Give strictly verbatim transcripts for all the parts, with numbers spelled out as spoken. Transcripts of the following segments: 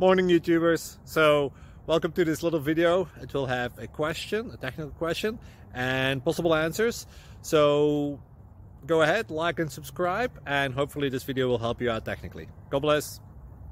Morning YouTubers. So welcome to this little video. It will have a question, a technical question, and possible answers. So go ahead, like and subscribe, and hopefully this video will help you out technically. God bless.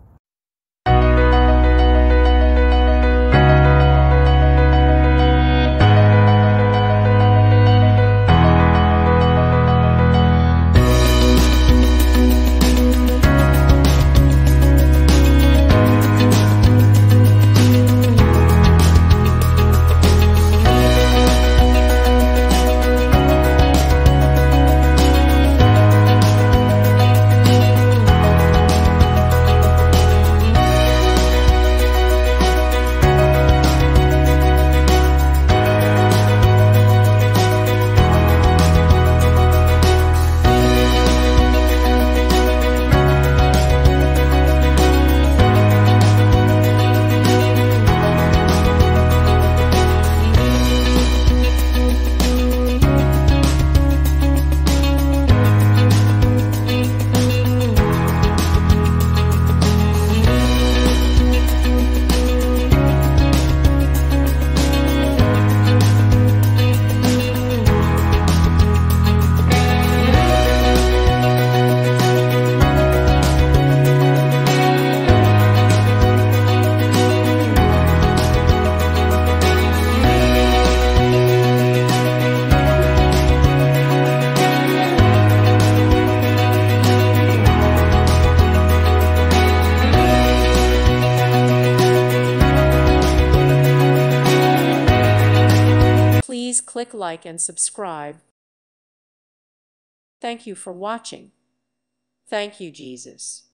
Please click like and subscribe. Thank you for watching. Thank you, Jesus.